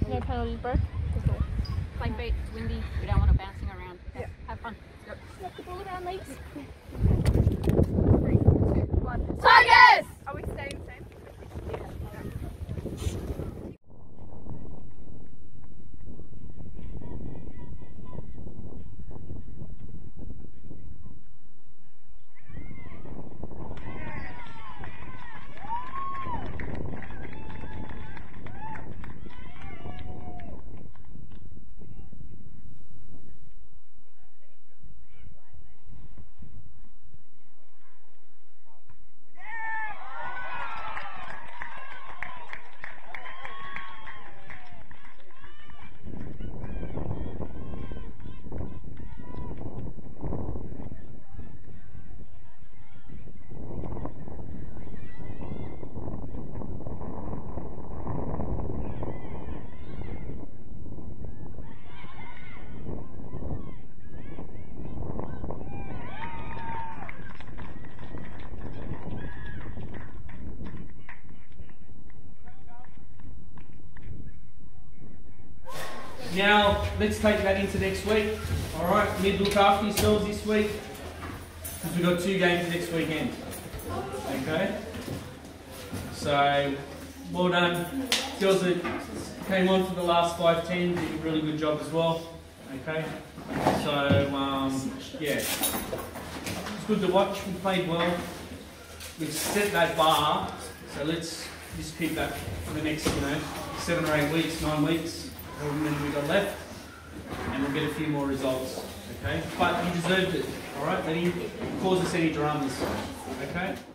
No penalties, bro. Play feet, it's windy, we don't want it bouncing around. Okay. Yeah. Have fun. Yep. Slap the ball around, leaps. 3, 2, 1. Tigers! Are we staying the same? Now, let's take that into next week. Alright, need to look after yourselves this week, because we've got 2 games next weekend. Okay? So, well done. Girls that came on for the last 5-10 did a really good job as well. Okay? So, yeah. It's good to watch. We played well. We've set that bar, so let's just keep that for the next, 7 or 8 weeks, 9 weeks. However many we've got left, and we'll get a few more results, okay? But you deserved it, alright? They didn't cause us any dramas, okay?